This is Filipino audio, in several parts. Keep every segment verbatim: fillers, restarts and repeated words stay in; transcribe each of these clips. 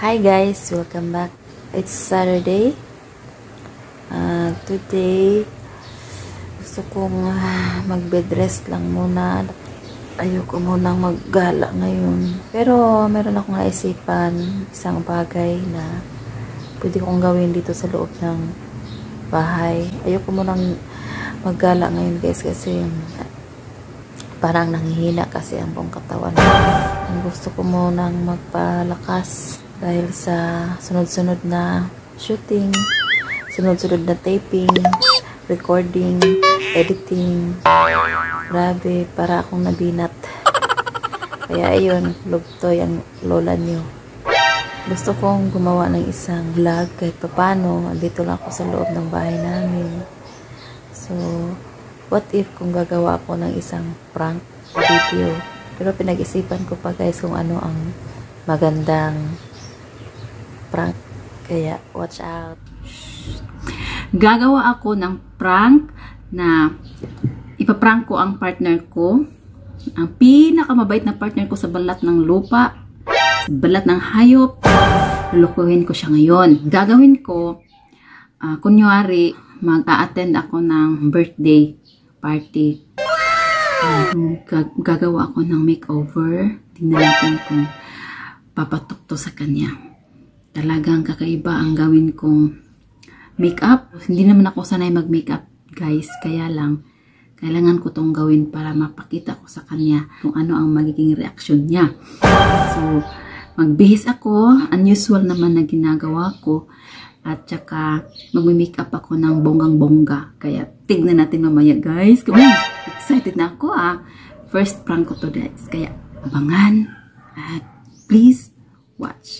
Hi guys, welcome back. It's Saturday. Uh, today, gusto kong uh, mag-bed rest lang muna. Ayoko munang maggala ngayon. Pero meron akong naisipan isang bagay na pwede kong gawin dito sa loob ng bahay. Ayoko munang maggala ngayon guys kasi parang nanghihina kasi ang buong katawan. Gusto ko munang magpalakas dahil sa sunod-sunod na shooting, sunod-sunod na taping, recording, editing. Grabe, para akong nabinat. Kaya ayun, lugtoy ang lola nyo. Gusto kong gumawa ng isang vlog kahit papano. Andito lang ako sa loob ng bahay namin. So, what if kung gagawa ako ng isang prank video? Pero pinag-isipan ko pa guys kung ano ang magandang prank. Kaya, watch out. Gagawa ako ng prank na ipaprank ko ang partner ko. Ang pinakamabait na partner ko sa balat ng lupa, sa balat ng hayop. Lulukuhin ko siya ngayon. Gagawin ko, uh, kunyari, mag-a-attend ako ng birthday party. Uh, gagawa ako ng makeover. Tingnan natin kung papatok to sa kanya. Talagang kakaiba ang gawin kong makeup. Hindi naman ako sanay mag-makeup, guys. Kaya lang, kailangan ko tong gawin para mapakita ko sa kanya kung ano ang magiging reaksyon niya. So, magbihis ako. Unusual naman na ginagawa ko. At saka, mag-makeup ako ng bonggang-bongga. Kaya, tignan natin mamaya, guys. Come on! Excited na ako, ah. First prank ko to, guys. Kaya, abangan. At please, watch.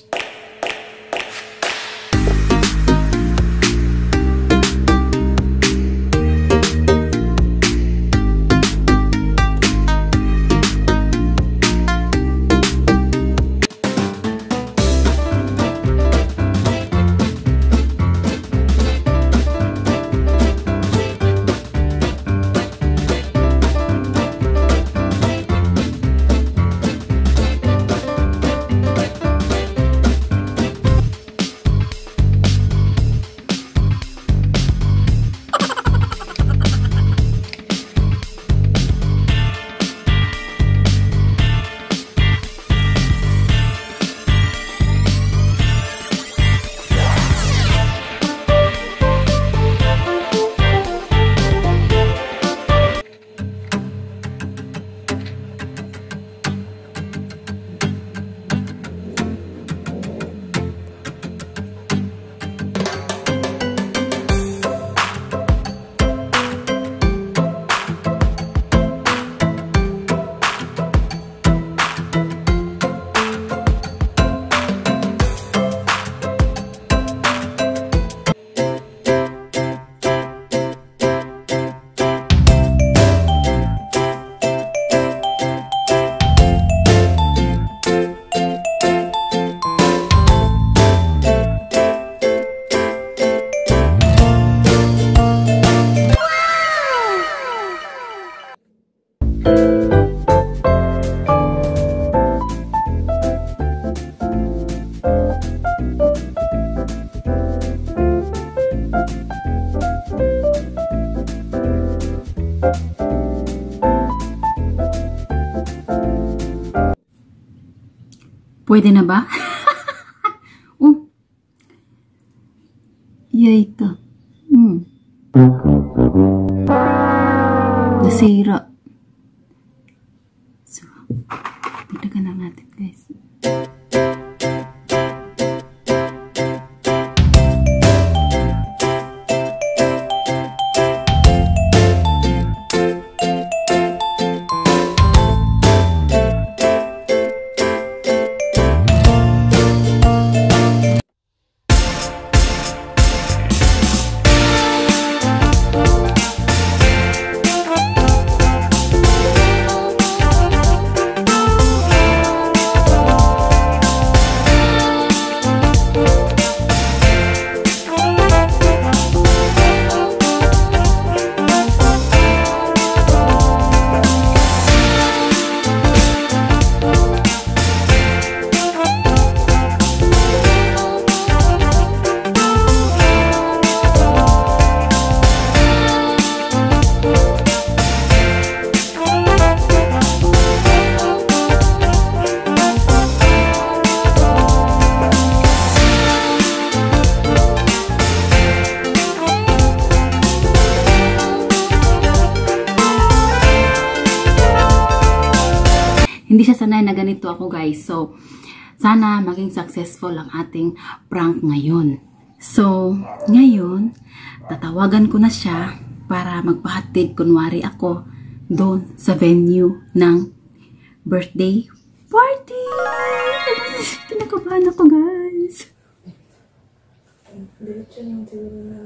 Pwede na ba? Oh. Yay ka. Hmm. Nasira. So, dagdagan na natin, guys. sanay na ganito ako guys. So, sana maging successful ang ating prank ngayon. So, ngayon, tatawagan ko na siya para magpahatid kunwari ako doon sa venue ng birthday party. Kinakabahan ako guys. Diretso lang siguro na.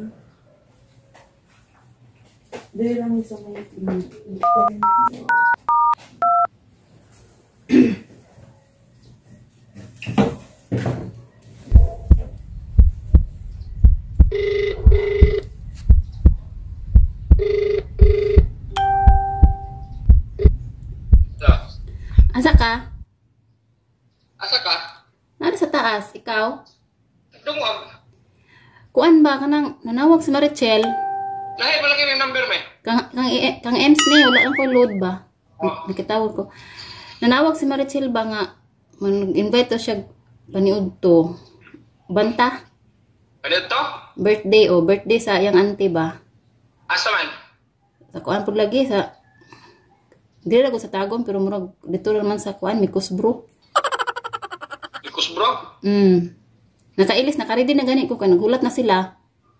Dahil lang isa may Asa ka? Asa ka? Nari sa taas, ikaw? Dungog. Kuan ba kanang nanawag si Marichel? Lahi ba lagi yung number me? Kang kang, kang Ems ni wala lang ko load ba? Oh. Nakitawag ko. Nanawag si Marichel ba nga mag-invite to siya paniud to. Banta? Ano to? Birthday o birthday sa iyang auntie ba? Asa man? Sa kuan pud lagi sa dili ra ko sa Tagum pero murag dito naman sa kuan Mikos bro. Ikus bro? Mm. Nakailis naka-ready na gani ko kay nagulat na sila.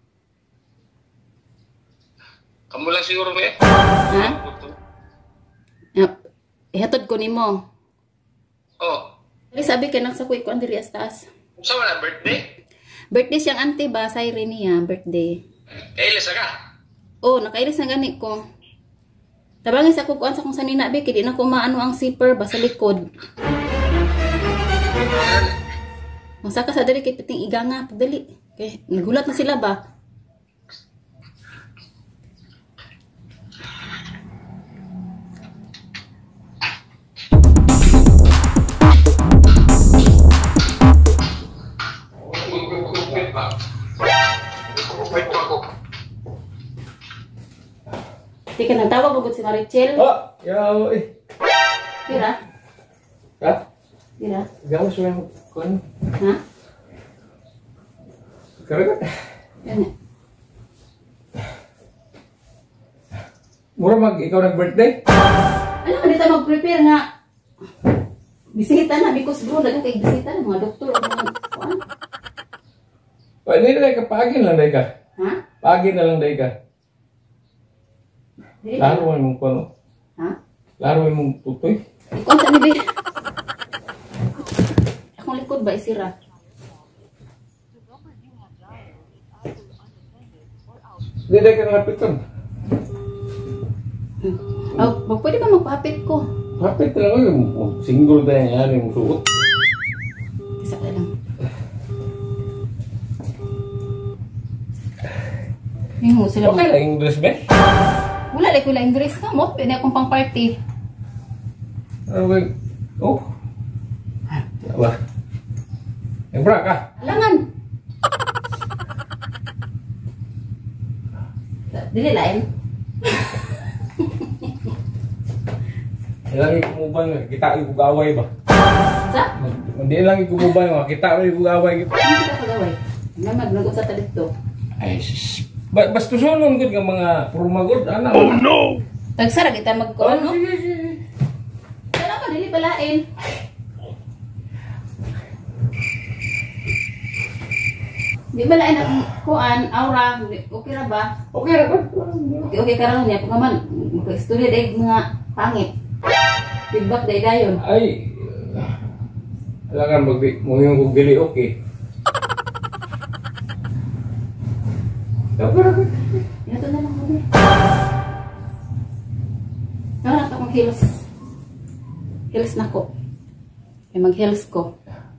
Kamu lang siguro me? Ha? Yep. Ihatod ko nimo. Oh. Dili sabi kay nasa kuy kuan diri sa taas. Sa wala birthday? Birthday siyang auntie ba sa niya birthday. Kailan ka? Oh, nakailis na gani ko. Tabangin sa kukuan sa kung sanina be kay di na ko maano ang zipper ba sa likod. Masaka sa dali kay piting iganga padali. Kay nagulat na sila ba? Di ka nagtawag bugod si Marichel. Oh, yaw eh. Tira? Ha? Tira? Gawas mo yung kun. Ha? Karagat. Yan. Mura mag ikaw nag-birthday? Ano ka dito mag-prepare nga? Bisita na because bro dagang kay bisita na mga doktor o mga kuan. O, hindi na ka pagin lang day ka. Ha? Pagin na lang day ka. Dili. Laro mo mong kuno. Ha? Laro mo mong tutoy. Ikaw sa ni be. Akong likod ba isira? Hindi day ka nalapitan. Oh, mag pwede ba magpahapit ko? Hapit na lang yung single tayo yan yung suot. Isa ka lang. Yung sila Okay mo. lang yung dress ba? Wala like wala English ka mo. Pwede akong pang party. Ano ba yung... Oh. Aba. Yung bra ka. Alangan. Dili lain. Ilang yung kumubay nga. Kita yung gaway ba? Sa? Hindi lang yung kumubay nga. Kita yung gaway. Ano kita pagaway? Nga nag-usap ta dito. Ay, sis. Ba basta sunon gud nga mga purmagod ana. Oh no. Tagsara kita magkuhan, no? Sige, sige. Sana pa dili balain. Di balain ang kuan, aura, okay ra ba? Okay ra gud. Okay, okay ka raw niya. Kung naman, magka-istorya dahil mga pangit. Feedback dahil dayon. Ay. Alangan mag mo yung kog dili okay. Okay ra gud. Ito na lang kami. Kaya na akong heels. Heels na ko. Kaya mag-heels ko.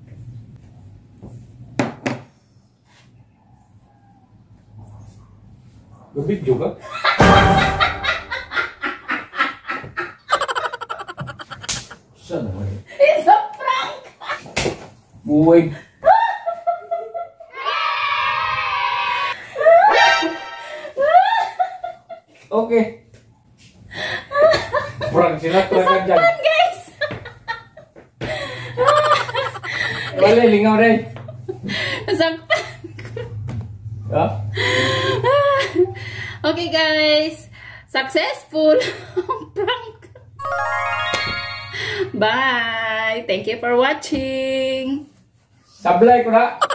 Gabidyo ka? Saan naman yun? It's a prank! Buhay. Okay. Prank sila, prank ka dyan. Guys! Wala, lingaw rin. Nasaktan. Ha? Okay guys, successful ang prank. Bye! Thank you for watching! Sablay ko na.